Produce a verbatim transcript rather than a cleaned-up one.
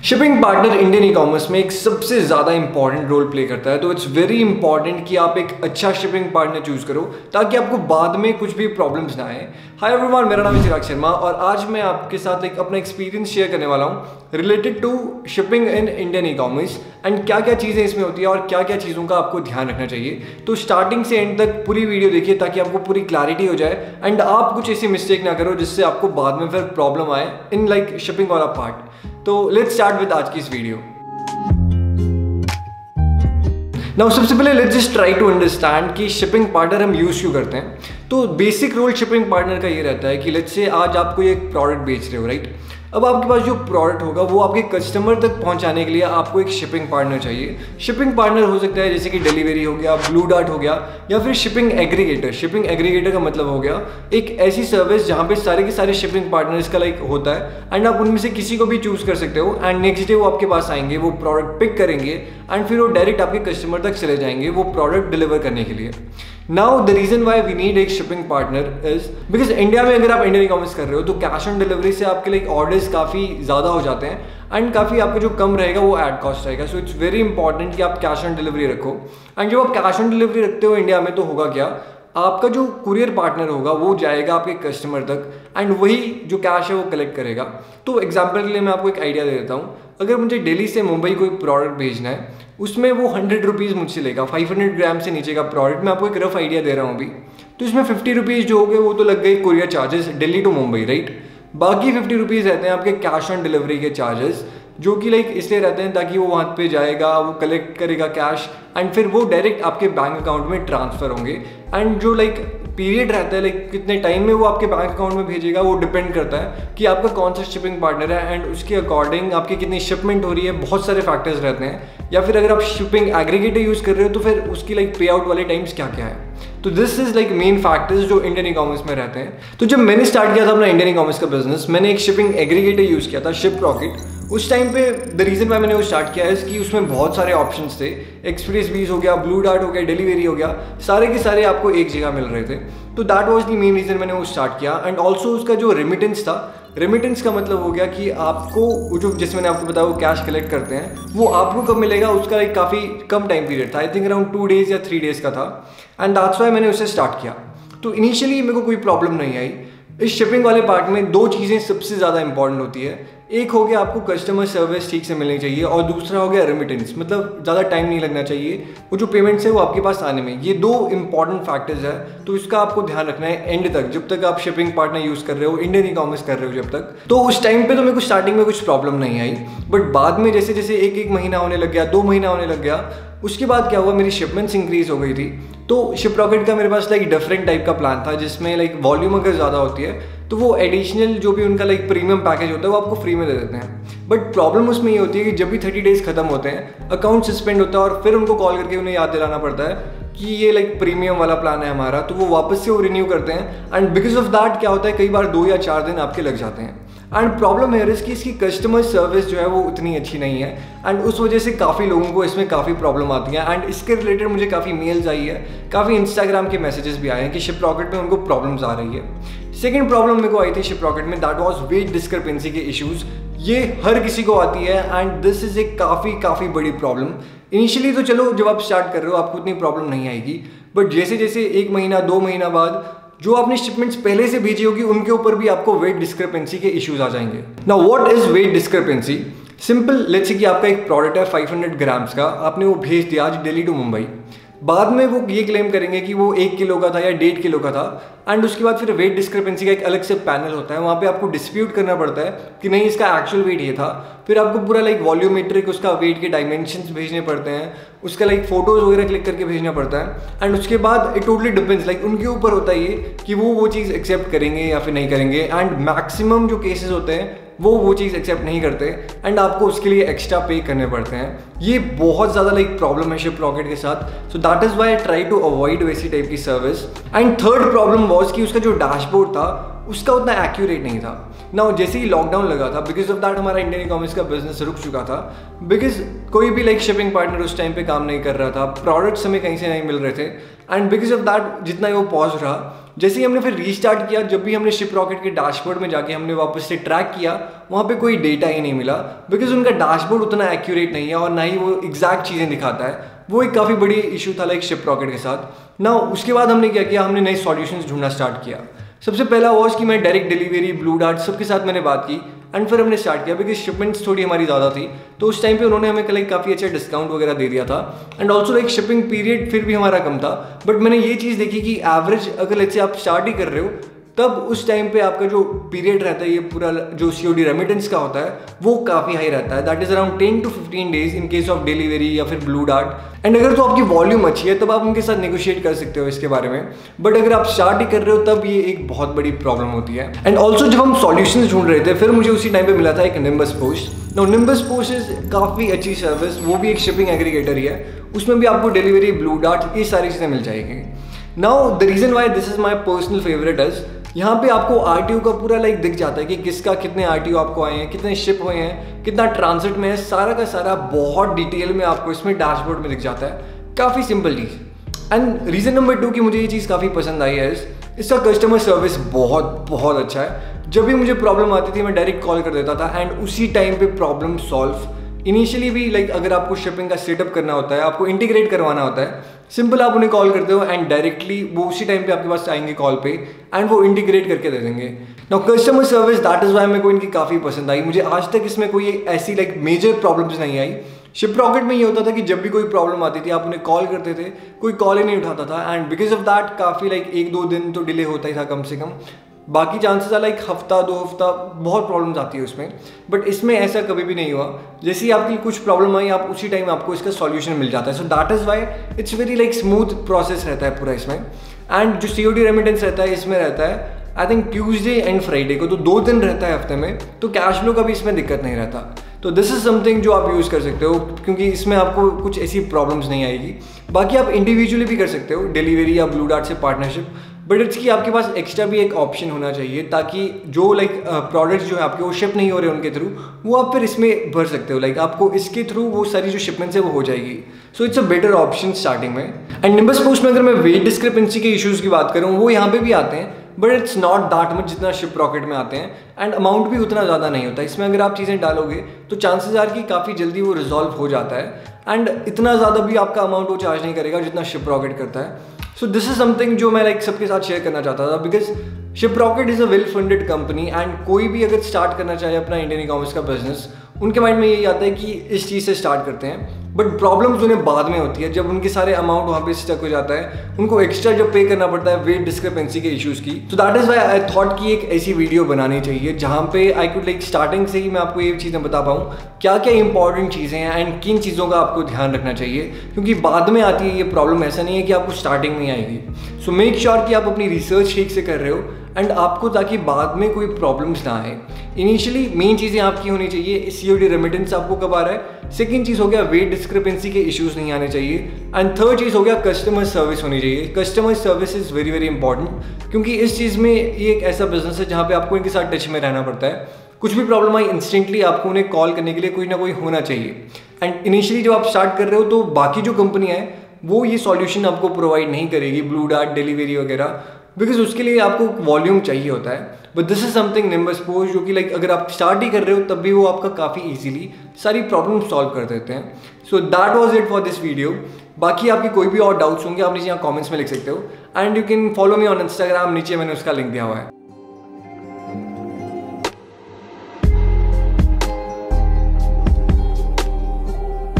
Shipping partner Indian e commerce में एक सबसे ज़्यादा इंपॉर्टेंट रोल प्ले करता है, तो इट्स वेरी इंपॉर्टेंट कि आप एक अच्छा शिपिंग पार्टनर चूज़ करो ताकि आपको बाद में कुछ भी प्रॉब्लम्स ना आए। हाय एवरीवन, मेरा नाम है चिराग शर्मा और आज मैं आपके साथ एक अपना एक्सपीरियंस शेयर करने वाला हूँ related to shipping in Indian e commerce and क्या क्या चीज़ें इसमें होती है और क्या क्या चीज़ों का आपको ध्यान रखना चाहिए। तो स्टार्टिंग से एंड तक पूरी वीडियो देखिए ताकि आपको पूरी क्लैरिटी हो जाए एंड आप कुछ ऐसी मिस्टेक ना करो जिससे आपको बाद में फिर प्रॉब्लम आए इन लाइक शिपिंग वाला पार्ट। तो लेट्स स्टार्ट विद आज की इस वीडियो। नाउ सबसे पहले let's just try to understand कि शिपिंग पार्टनर हम यूज क्यों करते हैं। तो बेसिक रोल शिपिंग पार्टनर का ये रहता है कि लेट्स से आज आप कोई एक प्रोडक्ट बेच रहे हो, राइट। अब आपके पास जो प्रोडक्ट होगा वो आपके कस्टमर तक पहुंचाने के लिए आपको एक शिपिंग पार्टनर चाहिए। शिपिंग पार्टनर हो सकता है जैसे कि डिलीवरी हो गया, ब्लू डार्ट हो गया, या फिर शिपिंग एग्रीगेटर। शिपिंग एग्रीगेटर का मतलब हो गया एक ऐसी सर्विस जहां पे सारे के सारे शिपिंग पार्टनर्स का लाइक होता है एंड आप उनमें से किसी को भी चूज कर सकते हो एंड नेक्स्ट डे वो आपके पास आएंगे, वो प्रोडक्ट पिक करेंगे एंड फिर वो डायरेक्ट आपके कस्टमर तक चले जाएंगे वो प्रोडक्ट डिलीवर करने के लिए। Now the reason why we need एक shipping partner is because India में अगर आप इंडियन ई कॉमर्स कर रहे हो तो कैश ऑन डिलीवरी से आपके लिए ऑर्डर्स काफ़ी ज़्यादा हो जाते हैं एंड काफ़ी आपका जो कम रहेगा वो एड कॉस्ट रहेगा। सो इट्स वेरी इंपॉर्टेंट कि आप कैश ऑन डिलीवरी रखो एंड जब आप कैश ऑन डिलीवरी रखते हो इंडिया में तो होगा क्या, आपका जो कुरियर पार्टनर होगा वो जाएगा आपके कस्टमर तक एंड वही जो कैश है वो कलेक्ट करेगा। तो एग्जांपल के लिए मैं आपको एक आइडिया दे देता हूँ। अगर मुझे दिल्ली से मुंबई कोई प्रोडक्ट भेजना है उसमें वो हंड्रेड रुपीज़ मुझसे लेगा, फाइव हंड्रेड ग्राम से नीचे का प्रोडक्ट। मैं आपको एक रफ आइडिया दे रहा हूँ अभी। तो इसमें फिफ्टी रुपीज़ जो हो गए वो तो लग गए courier charges Delhi to Mumbai, right. बाकी फिफ्टी रुपीज़ रहते हैं आपके कैश ऑन डिलीवरी के चार्जेस, जो कि लाइक इसलिए रहते हैं ताकि वो वहाँ पे जाएगा, वो कलेक्ट करेगा कैश एंड फिर वो डायरेक्ट आपके बैंक अकाउंट में ट्रांसफ़र होंगे। एंड जो लाइक पीरियड रहता है लाइक कितने टाइम में वो आपके बैंक अकाउंट में भेजेगा वो डिपेंड करता है कि आपका कौन सा शिपिंग पार्टनर है एंड उसके अकॉर्डिंग आपकी कितनी शिपमेंट हो रही है। बहुत सारे फैक्टर्स रहते हैं। या फिर अगर आप शिपिंग एग्रीगेटर यूज़ कर रहे हो तो फिर उसकी लाइक पे आउट वाले टाइम्स क्या क्या है। तो this is like main factors जो इंडियन ई कॉमर्स में रहते हैं। तो जब मैंने स्टार्ट किया था अपना इंडियन ई कॉमर्स का बिजनेस, मैंने एक शिपिंग एग्रीगेटर यूज़ किया था, शिपरॉकेट। उस टाइम पे द रीज़न वाई मैंने वो स्टार्ट किया है कि उसमें बहुत सारे ऑप्शंस थे। एक्सप्रेस वीज हो गया, ब्लू डार्ट हो गया, डिलीवरी हो गया, सारे के सारे आपको एक जगह मिल रहे थे। तो that was the main reason मैंने वो स्टार्ट किया। एंड ऑल्सो उसका जो रेमिटेंस था, रेमिटेंस का मतलब हो गया कि आपको जो जैसे मैंने आपको बताया वो कैश कलेक्ट करते हैं वो आपको कब मिलेगा, उसका एक काफ़ी कम टाइम पीरियड था। I think around two days या थ्री डेज का था एंड दैट्स वाई मैंने उसे स्टार्ट किया। तो इनिशियली मेरे को कोई प्रॉब्लम नहीं आई। इस शिपिंग वाले पार्ट में दो चीज़ें सबसे ज़्यादा इंपॉर्टेंट होती है। एक हो गया आपको कस्टमर सर्विस ठीक से मिलनी चाहिए और दूसरा हो गया रेमिटेंस, मतलब ज़्यादा टाइम नहीं लगना चाहिए वो जो पेमेंट्स है वो आपके पास आने में। ये दो इंपॉर्टेंट फैक्टर्स है, तो इसका आपको ध्यान रखना है एंड तक, जब तक आप शिपिंग पार्टनर यूज़ कर रहे हो, इंडियन ई कॉमर्स कर रहे हो जब तक। तो उस टाइम पे तो मेरे को स्टार्टिंग में कुछ प्रॉब्लम नहीं आई, बट बाद में जैसे जैसे एक एक महीना होने लग गया, दो महीना होने लग गया, उसके बाद क्या हुआ, मेरी शिपमेंट्स इंक्रीज हो गई थी। तो शिपरॉकेट का मेरे पास लाइक डिफरेंट टाइप का प्लान था जिसमें लाइक वॉल्यूम अगर ज़्यादा होती है तो वो एडिशनल जो भी उनका लाइक प्रीमियम पैकेज होता है वो आपको फ्री में दे देते हैं। बट प्रॉब्लम उसमें ये होती है कि जब भी थर्टी डेज खत्म होते हैं अकाउंट सस्पेंड होता है और फिर उनको कॉल करके उन्हें याद दिलाना पड़ता है कि ये लाइक प्रीमियम वाला प्लान है हमारा, तो वो वापस से वो रिन्यू करते हैं एंड बिकॉज ऑफ दैट क्या होता है कई बार दो या चार दिन आपके लग जाते हैं। एंड प्रॉब्लम है इसकी इसकी कस्टमर सर्विस जो है वो उतनी अच्छी नहीं है एंड उस वजह से काफ़ी लोगों को इसमें काफ़ी प्रॉब्लम आती है। एंड इसके रिलेटेड मुझे काफ़ी मेल्स आई है, काफ़ी इंस्टाग्राम के मैसेजेस भी आए हैं कि शिपरॉकेट में उनको प्रॉब्लम्स आ रही है। सेकेंड प्रॉब्लम मेरे को आई थी शिपरॉकेट में, दैट वाज वेट डिस्क्रिपेंसी के इश्यूज़। ये हर किसी को आती है एंड दिस इज़ एक काफ़ी काफ़ी बड़ी प्रॉब्लम। इनिशियली तो चलो जब आप स्टार्ट कर रहे हो आपको उतनी प्रॉब्लम नहीं आएगी, बट जैसे जैसे एक महीना दो महीना बाद जो आपने शिपमेंट्स पहले से भेजी होगी उनके ऊपर भी आपको वेट डिस्क्रिपेंसी के इश्यूज आ जाएंगे। Now what is weight discrepancy? Simple, let's say कि आपका एक प्रोडक्ट है फाइव हंड्रेड ग्राम्स का, आपने वो भेज दिया आज दिल्ली टू मुंबई। बाद में वो ये क्लेम करेंगे कि वो एक किलो का था या डेढ़ किलो का था एंड उसके बाद फिर वेट डिस्क्रिपेंसी का एक अलग से पैनल होता है, वहाँ पे आपको डिस्प्यूट करना पड़ता है कि नहीं इसका एक्चुअल वेट ये था। फिर आपको पूरा लाइक वॉल्यूमेट्रिक उसका वेट के डायमेंशंस भेजने पड़ते हैं, उसका लाइक फोटोज वगैरह क्लिक करके भेजना पड़ता है एंड उसके बाद इट टोटली डिपेंड्स, लाइक उनके ऊपर होता है ये कि वो वो चीज़ एक्सेप्ट करेंगे या फिर नहीं करेंगे। एंड मैक्सिमम जो केसेस होते हैं वो वो चीज़ एक्सेप्ट नहीं करते एंड आपको उसके लिए एक्स्ट्रा पे करने पड़ते हैं। ये बहुत ज़्यादा लाइक प्रॉब्लम है शिपरॉकेट के साथ। So that is why I try to avoid वैसी टाइप की service. And third problem was कि उसका जो डैशबोर्ड था उसका उतना एक्यूरेट नहीं था। ना जैसे ही लॉकडाउन लगा था बिकॉज ऑफ दैट हमारा इंडियन ई कॉमर्स का बिजनेस रुक चुका था, बिकॉज कोई भी लाइक शिपिंग पार्टनर उस टाइम पे काम नहीं कर रहा था, प्रोडक्ट्स हमें कहीं से नहीं मिल रहे थे एंड बिकॉज ऑफ दैट जितना ही वो पॉज रहा जैसे ही हमने फिर रीस्टार्ट किया, जब भी हमने शिप रॉकेट के डैशबोर्ड में जाके हमने वापस से ट्रैक किया, वहाँ पे कोई डेटा ही नहीं मिला, बिकॉज उनका डैशबोर्ड उतना एक्यूरेट नहीं है और ना ही वो एग्जैक्ट चीज़ें दिखाता है। वो एक काफ़ी बड़ी इशू था लाइक शिप रॉकेट के साथ ना। उसके बाद हमने क्या किया, हमने नए सॉल्यूशंस ढूंढना स्टार्ट किया। सबसे पहला वॉज कि मैं डायरेक्ट डिलीवरी, ब्लू डार्ट सबके साथ मैंने बात की एंड फिर हमने स्टार्ट किया, बिकॉज शिपमेंट्स थोड़ी हमारी ज़्यादा थी, तो उस टाइम पे उन्होंने हमें लाइक काफ़ी अच्छा डिस्काउंट वगैरह दे दिया था। And also like shipping period फिर भी हमारा कम था, बट मैंने ये चीज़ देखी कि एवरेज अगर लेट्स से आप स्टार्ट ही कर रहे हो, तब उस टाइम पे आपका जो पीरियड रहता है, ये पूरा जो सीओडी रेमिटेंस का होता है, वो काफ़ी हाई रहता है। That is around ten to fifteen days in case of delivery या फिर ब्लू डार्ट। एंड अगर तो आपकी वॉल्यूम अच्छी है तब आप उनके साथ नेगोशिएट कर सकते हो इसके बारे में, बट अगर आप स्टार्ट ही कर रहे हो तब ये एक बहुत बड़ी प्रॉब्लम होती है। एंड ऑल्सो जब हम सॉल्यूशंस ढूंढ रहे थे, फिर मुझे उसी टाइम पे मिला था एक Nimbus Post. No Nimbus Post is काफ़ी अच्छी सर्विस, वो भी एक शिपिंग एग्रीगेटर ही है, उसमें भी आपको डिलीवरी, ब्लू डार्ट, ये सारी चीज़ें मिल जाएगी। Now the reason why this is my personal favourite is, यहाँ पे आपको आरटीओ का पूरा लाइक दिख जाता है कि किसका कितने आरटीओ आपको आए हैं, कितने शिप हुए हैं, कितना ट्रांजिट में है, सारा का सारा बहुत डिटेल में आपको इसमें डैशबोर्ड में दिख जाता है। काफ़ी सिंपल चीज़। एंड रीज़न नंबर टू कि मुझे ये चीज़ काफ़ी पसंद आई है, इसका कस्टमर सर्विस बहुत बहुत अच्छा है। जब भी मुझे प्रॉब्लम आती थी मैं डायरेक्ट कॉल कर देता था एंड उसी टाइम पे प्रॉब्लम सॉल्व। इनिशियली भी लाइक अगर आपको शिपिंग का सेटअप करना होता है, आपको इंटीग्रेट करवाना होता है, सिंपल आप उन्हें कॉल करते हो एंड डायरेक्टली वो उसी टाइम पे आपके पास आएंगे कॉल पे एंड वो इंटीग्रेट करके दे देंगे। Now customer service that is why मेरे को इनकी काफ़ी पसंद आई। मुझे आज तक इसमें कोई ऐसी लाइक मेजर प्रॉब्लम्स नहीं आई। शिप रॉकेट में ये होता था कि जब भी कोई प्रॉब्लम आती थी आप उन्हें कॉल करते थे, कोई कॉल ही नहीं उठाता था एंड बिकॉज ऑफ दैट काफ़ी लाइक एक दो दिन तो डिले होता ही था कम से कम। बाकी चांसेस है लाइक हफ्ता दो हफ्ता बहुत प्रॉब्लम्स आती है उसमें, बट इसमें ऐसा कभी भी नहीं हुआ। जैसे ही आपकी कुछ प्रॉब्लम आई, आप उसी टाइम आपको इसका सॉल्यूशन मिल जाता है। So that is why it's very like smooth process रहता है पूरा इसमें। एंड जो सीओडी रेमिटेंस रहता है इसमें रहता है I think Tuesday and Friday को, तो दो दिन रहता है हफ्ते में, तो कैश फ्लो का भी इसमें दिक्कत नहीं रहता। तो दिस इज समथिंग जो आप यूज़ कर सकते हो, क्योंकि इसमें आपको कुछ ऐसी प्रॉब्लम्स नहीं आएगी। बाकी आप इंडिविजुअली भी कर सकते हो डिलीवरी या ब्लू डार्ट से पार्टनरशिप, बट इट्स की आपके पास एक्स्ट्रा भी एक ऑप्शन होना चाहिए ताकि जो लाइक प्रोडक्ट्स जो है आपके वो शिप नहीं हो रहे उनके थ्रू, वो आप फिर इसमें भर सकते हो। लाइक आपको इसके थ्रू वो सारी जो शिपमेंट्स है वो हो जाएगी। So it's a better option starting में। एंड निम्बस पोस्ट में अगर मैं वेट डिस्क्रिपेंसी के इशूज़ की बात करूँ, वो यहाँ पे भी आते हैं, but it's not that much जितना शिप रॉकेट में आते हैं एंड अमाउंट भी उतना ज़्यादा नहीं होता। इसमें अगर आप चीज़ें डालोगे तो चांसेस आर कि काफ़ी जल्दी वो रिजॉल्व हो जाता है एंड इतना ज़्यादा भी आपका अमाउंट वो चार्ज नहीं करेगा जितना शिप रॉकेट करता है। सो दिस इज समथिंग जो मैं लाइक सबके साथ शेयर करना चाहता था, because Shiprocket is a well funded company and कोई भी अगर स्टार्ट करना चाहे अपना इंडियन ई कॉमर्स का बिजनेस, उनके माइंड में यही आता है कि इस चीज़ से स्टार्ट करते हैं, बट प्रॉब्लम्स उन्हें बाद में होती है जब उनके सारे अमाउंट वहाँ पे स्टक हो जाता है, उनको एक्स्ट्रा जब पे करना पड़ता है वेट डिस्क्रिपेंसी के इश्यूज़ की। तो that is why I thought कि एक ऐसी वीडियो बनानी चाहिए जहाँ पे आई कुड लाइक स्टार्टिंग से ही मैं आपको ये चीज़ें बता पाऊँ क्या क्या इंपॉर्टेंट चीज़ें हैं एंड किन चीज़ों का आपको ध्यान रखना चाहिए, क्योंकि बाद में आती है ये प्रॉब्लम। ऐसा नहीं है कि आपको स्टार्टिंग में आएगी। सो मेक श्योर कि आप अपनी रिसर्च ठीक से कर रहे हो एंड आपको, ताकि बाद में कोई प्रॉब्लम्स ना आए। इनिशियली मेन चीज़ें आपकी होनी चाहिए, सीओडी रेमिटेंस आपको कब आ रहा है, सेकंड चीज़ हो गया वेट डिस्क्रिपेंसी के इश्यूज़ नहीं आने चाहिए, एंड थर्ड चीज़ हो गया कस्टमर सर्विस होनी चाहिए। Customer service is very very important, क्योंकि इस चीज़ में ये एक ऐसा बिजनेस है जहाँ पे आपको इनके साथ टच में रहना पड़ता है। कुछ भी प्रॉब्लम आई इंस्टेंटली आपको उन्हें कॉल करने के लिए कोई ना कोई होना चाहिए। एंड इनिशियली जब आप स्टार्ट कर रहे हो तो बाकी जो कंपनियाँ हैं वो ये सॉल्यूशन आपको प्रोवाइड नहीं करेगी, ब्लू डार्ट, डिलीवरी वगैरह, बिकॉज उसके लिए आपको वॉल्यूम चाहिए होता है। But this is something Nimbus Post जो कि लाइक अगर आप स्टार्ट ही कर रहे हो तब भी वो आपका काफ़ी इजीली सारी प्रॉब्लम सॉल्व कर देते हैं। So that was it for this video. बाकी आपके कोई भी और डाउट्स होंगे आप नीचे यहाँ कमेंट्स में लिख सकते हो and you can follow me on Instagram, नीचे मैंने उसका लिंक दिया हुआ है।